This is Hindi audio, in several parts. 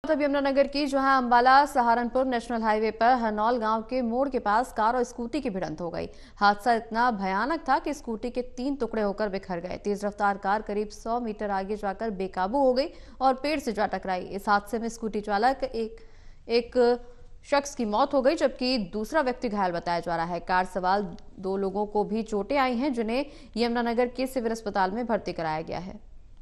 यमुनानगर की, जहां अंबाला सहारनपुर नेशनल हाईवे पर हरनौल गांव के मोड़ के पास कार और स्कूटी की भिड़ंत हो गई। हादसा इतना भयानक था कि स्कूटी के 3 टुकड़े होकर बिखर गए। तेज रफ्तार कार करीब 100 मीटर आगे जाकर बेकाबू हो गई और पेड़ से जा टकराई। इस हादसे में स्कूटी चालक एक शख्स की मौत हो गई, जबकि दूसरा व्यक्ति घायल बताया जा रहा है। कार सवार 2 लोगों को भी चोटें आई हैं, जिन्हें यमुनानगर के सिविल अस्पताल में भर्ती कराया गया है।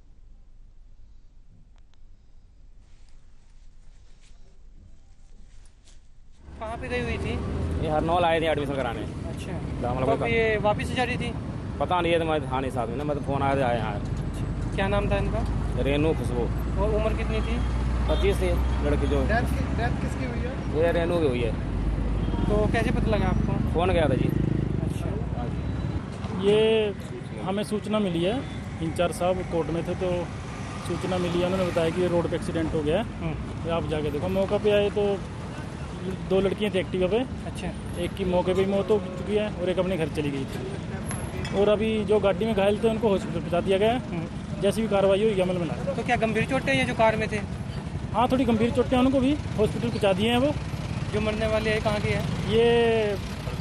कहाँ पे गई हुई थी? ये हरनौल आए थे एडमिशन कराने। अच्छा, तो ये वापस जा रही थी? पता नहीं है, तो मैं था नहीं साथ में ना, मैं तो फोन आया था आए यहाँ। अच्छा, क्या नाम था इनका? रेनू खुशबू। और उम्र कितनी थी? 25 थी लड़की जो। डेथ किसकी हुई है? ये रेनू की हुई है। तो कैसे पता लगा आपको? फोन गया था जी। अच्छा, ये हमें सूचना मिली है, इंचार्ज साहब कोर्ट में थे तो सूचना मिली है, उन्होंने बताया कि ये रोड पे एक्सीडेंट हो गया है। तो आप जाके देखो। मौका पे आए तो 2 लड़कियां थी एक्टिवा पे। अच्छा, एक की मौके पे ही मौत हो चुकी है और एक अपने घर चली गई थी। और अभी जो गाड़ी में घायल थे उनको हॉस्पिटल पहुंचा दिया गया है। जैसी भी कार्रवाई होगी अमल में ला। तो क्या गंभीर चोटें हैं जो कार में थे? हाँ, थोड़ी गंभीर चोटें उनको भी हॉस्पिटल पहुंचा दिए हैं। वो जो मरने वाले है कहाँ के हैं? ये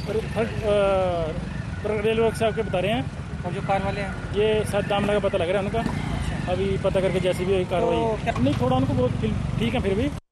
रेलवे वर्क साहब के बता रहे हैं। और जो कार वाले हैं? ये शायद दामला का पता लग रहा है उनका। अच्छा, अभी पता करके जैसी भी कार्रवाई। तो नहीं, थोड़ा उनको बहुत ठीक है फिर भी।